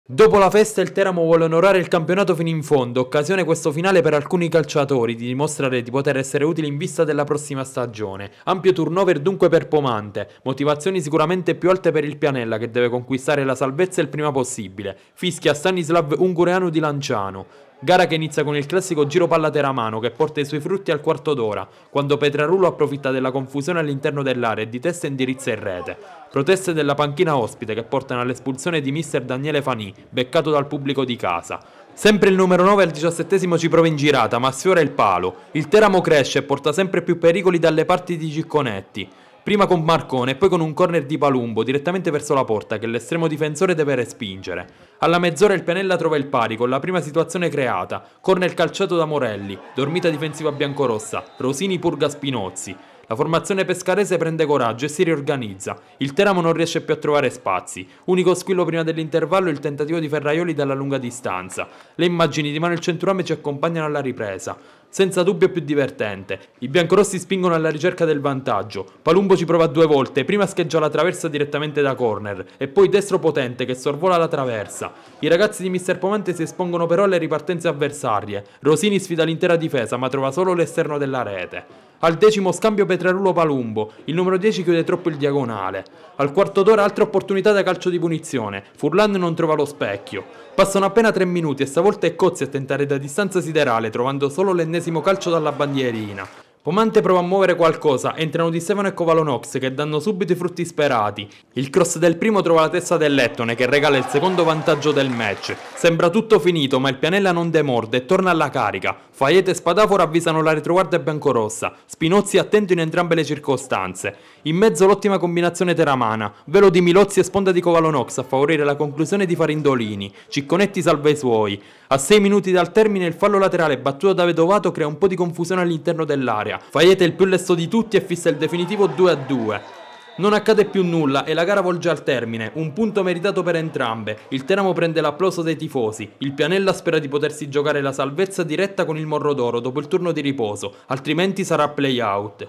Dopo la festa il Teramo vuole onorare il campionato fino in fondo, occasione questo finale per alcuni calciatori di dimostrare di poter essere utili in vista della prossima stagione. Ampio turnover dunque per Pomante, motivazioni sicuramente più alte per il Pianella che deve conquistare la salvezza il prima possibile. Fischia Stanislav Ungureanu di Lanciano. Gara che inizia con il classico giro palla teramano che porta i suoi frutti al quarto d'ora, quando Petrarulo approfitta della confusione all'interno dell'area e di testa indirizza in rete. Proteste della panchina ospite che portano all'espulsione di mister Daniele Fanì, beccato dal pubblico di casa. Sempre il numero 9 al 17esimo ci prova in girata, ma sfiora il palo. Il Teramo cresce e porta sempre più pericoli dalle parti di Cicconetti. Prima con Marcone e poi con un corner di Palumbo direttamente verso la porta che l'estremo difensore deve respingere. Alla mezz'ora il Pianella trova il pari con la prima situazione creata, corner calciato da Morelli, dormita difensiva biancorossa, Rosini purga Spinozzi. La formazione pescarese prende coraggio e si riorganizza. Il Teramo non riesce più a trovare spazi. Unico squillo prima dell'intervallo è il tentativo di Ferraioli dalla lunga distanza. Le immagini di Manuel Centurame ci accompagnano alla ripresa. Senza dubbio più divertente. I biancorossi spingono alla ricerca del vantaggio. Palumbo ci prova 2 volte, prima scheggia la traversa direttamente da corner e poi destro potente che sorvola la traversa. I ragazzi di Mister Pomante si espongono però alle ripartenze avversarie. Rosini sfida l'intera difesa ma trova solo l'esterno della rete. Al 10° scambio Petrarulo Palumbo, il numero 10 chiude troppo il diagonale. Al quarto d'ora altra opportunità da calcio di punizione, Furlan non trova lo specchio. Passano appena 3 minuti e stavolta è Cozzi a tentare da distanza siderale trovando solo l'ennesimo calcio dalla bandierina. Pomante prova a muovere qualcosa, entrano Di Stefano e Kovalonox che danno subito i frutti sperati. Il cross del primo trova la testa del Lettone che regala il secondo vantaggio del match. Sembra tutto finito ma il Pianella non demorde e torna alla carica. Faiete e Spadafora avvisano la retroguardia biancorossa. Spinozzi attento in entrambe le circostanze. In mezzo l'ottima combinazione teramana. Velo di Milozzi e sponda di Kovalonox a favorire la conclusione di Farindolini. Cicconetti salva i suoi. A 6 minuti dal termine il fallo laterale battuto da Vedovato crea un po' di confusione all'interno dell'area. Faiete il più lesto di tutti e fissa il definitivo 2-2. Non accade più nulla e la gara volge al termine, un punto meritato per entrambe. Il Teramo prende l'applauso dei tifosi, il Pianella spera di potersi giocare la salvezza diretta con il Morro d'Oro dopo il turno di riposo, altrimenti sarà play-out.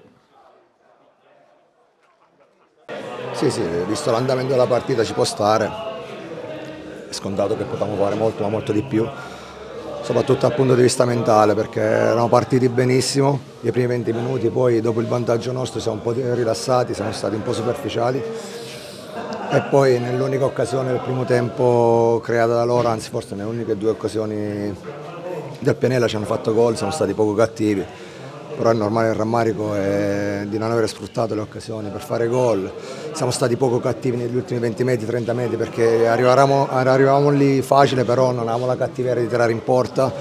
Sì, visto l'andamento della partita ci può stare, è scontato che potevamo fare molto, ma molto di più. Soprattutto dal punto di vista mentale perché erano partiti benissimo i primi 20 minuti, poi dopo il vantaggio nostro siamo un po' rilassati, siamo stati un po' superficiali e poi nell'unica occasione del primo tempo creata da loro, anzi forse nelle uniche 2 occasioni del Pianella ci hanno fatto gol, siamo stati poco cattivi, però è normale il rammarico è di non aver sfruttato le occasioni per fare gol. Siamo stati poco cattivi negli ultimi 20 metri, 30 metri perché arrivavamo lì facile, però non avevamo la cattiveria di tirare in porta.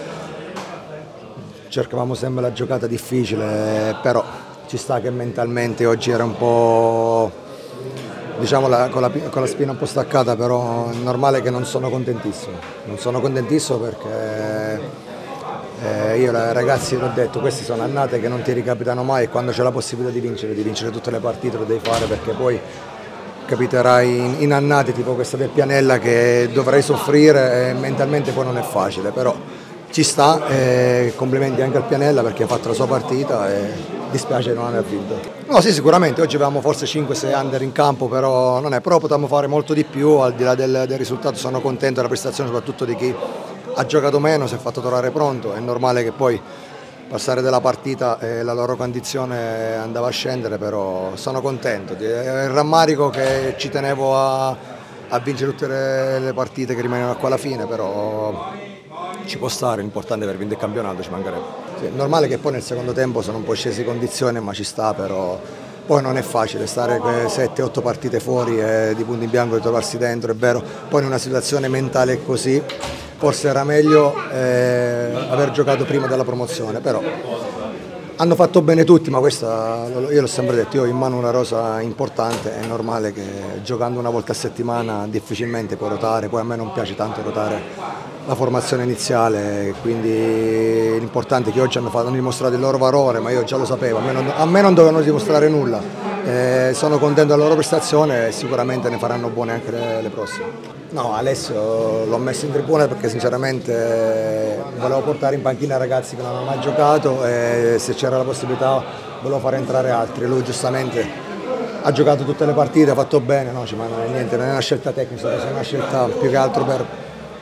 Cercavamo sempre la giocata difficile, però ci sta che mentalmente oggi era un po', diciamo, con la spina un po' staccata, però è normale che non sono contentissimo. Non sono contentissimo perché io ai ragazzi l'ho detto, queste sono annate che non ti ricapitano mai e quando c'è la possibilità di vincere tutte le partite lo devi fare perché poi capiterai in annate tipo questa del Pianella che dovrai soffrire e mentalmente poi non è facile, però ci sta e complimenti anche al Pianella perché ha fatto la sua partita e dispiace non aver vinto. No, sì, sicuramente oggi avevamo forse 5-6 under in campo, però non è, però potevamo fare molto di più al di là del risultato. Sono contento della prestazione soprattutto di chi ha giocato meno, si è fatto trovare pronto, è normale che poi passare della partita e la loro condizione andava a scendere, però sono contento. È il rammarico che ci tenevo a vincere tutte le partite che rimanevano qua alla fine, però ci può stare, l'importante è aver vinto il campionato, ci mancherebbe. Sì, è normale che poi nel secondo tempo sono un po' scesi condizioni, ma ci sta, però poi non è facile stare 7-8 partite fuori e di punto in bianco ritrovarsi dentro, è vero, poi in una situazione mentale così forse era meglio aver giocato prima della promozione, però hanno fatto bene tutti, ma questa io l'ho sempre detto, io ho in mano una rosa importante, è normale che giocando una volta a settimana difficilmente puoi rotare, poi a me non piace tanto rotare la formazione iniziale, quindi l'importante è che oggi hanno dimostrato il loro valore, ma io già lo sapevo, a me non dovevano dimostrare nulla, sono contento della loro prestazione e sicuramente ne faranno buone anche le prossime. No, Alessio l'ho messo in tribuna perché sinceramente volevo portare in panchina ragazzi che non hanno mai giocato e se c'era la possibilità volevo fare entrare altri. Lui giustamente ha giocato tutte le partite, ha fatto bene, no, ci manca niente, non è una scelta tecnica, è una scelta più che altro per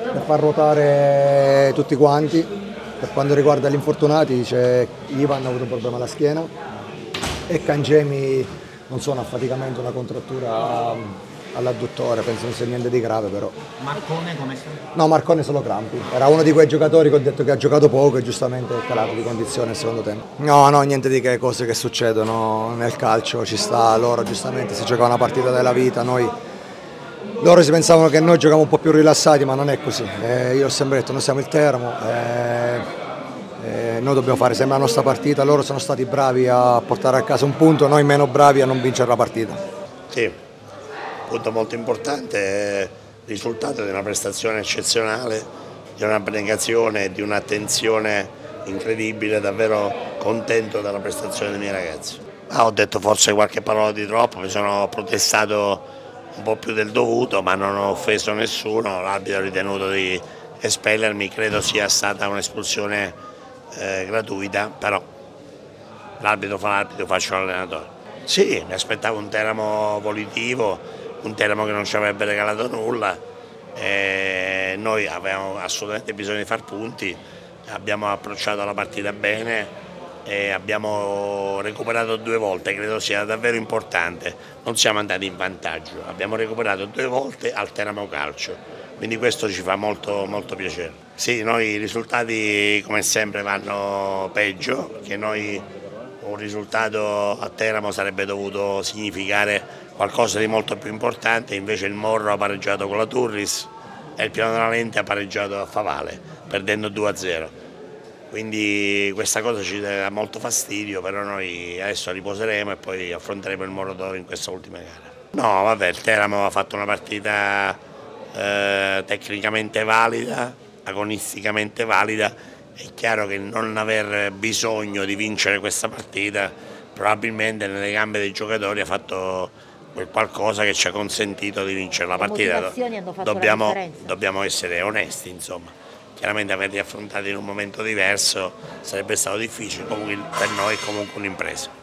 per far ruotare tutti quanti. Per quanto riguarda gli infortunati c'è Ivan, ha avuto un problema alla schiena, e Cangemi non so, un affaticamento, una contrattura all'adduttore, penso non sia niente di grave però. Marcone come sta? No, Marcone solo crampi. Era uno di quei giocatori che ho detto che ha giocato poco e giustamente è calato di condizione nel secondo tempo. No, niente di che cose che succedono nel calcio, ci sta, loro giustamente si gioca una partita della vita, loro si pensavano che noi giocavamo un po' più rilassati, ma non è così. Io ho sempre detto, noi siamo il Teramo, noi dobbiamo fare sempre la nostra partita, loro sono stati bravi a portare a casa un punto, noi meno bravi a non vincere la partita. Sì, punto molto importante, risultato di una prestazione eccezionale, di un'abnegazione e di un'attenzione incredibile, davvero contento della prestazione dei miei ragazzi. Ho detto forse qualche parola di troppo, mi sono protestato un po' più del dovuto, ma non ho offeso nessuno, l'arbitro ha ritenuto di espellermi, credo sia stata un'espulsione gratuita, però l'arbitro fa l'arbitro, faccio l'allenatore. Sì, mi aspettavo un Teramo volitivo, un Teramo che non ci avrebbe regalato nulla, noi avevamo assolutamente bisogno di far punti, abbiamo approcciato la partita bene e abbiamo recuperato 2 volte, credo sia davvero importante, non siamo andati in vantaggio, abbiamo recuperato 2 volte al Teramo Calcio, quindi questo ci fa molto, molto piacere. Sì, noi i risultati come sempre vanno peggio, perché noi un risultato a Teramo sarebbe dovuto significare qualcosa di molto più importante, invece il Morro ha pareggiato con la Turris e il Piano della Lente ha pareggiato a Favale, perdendo 2-0. Quindi questa cosa ci dà molto fastidio, però noi adesso riposeremo e poi affronteremo il Morro d'Oro in questa ultima gara. No, vabbè, il Teramo ha fatto una partita tecnicamente valida, agonisticamente valida. È chiaro che non aver bisogno di vincere questa partita probabilmente nelle gambe dei giocatori ha fatto quel qualcosa che ci ha consentito di vincere la partita. Dobbiamo essere onesti, insomma. Chiaramente averli affrontati in un momento diverso sarebbe stato difficile, comunque per noi è comunque un'impresa.